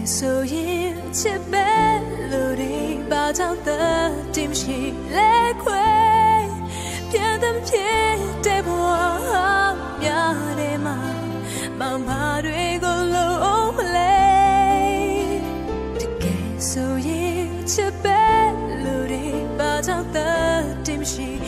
ဆိုရင်ချစ်ပဲလို့ဒီဘာကြောင့်တည်းတင်ရှိလဲခွေပြန်သမျှတဲ့ဘဝများတယ်မှာမောင်ပါတွေကိုလုံးမလဲတကယ်ဆိုရင်ချစ်ပဲလို့ဒီဘာကြောင့်တည်းတင်ရှိ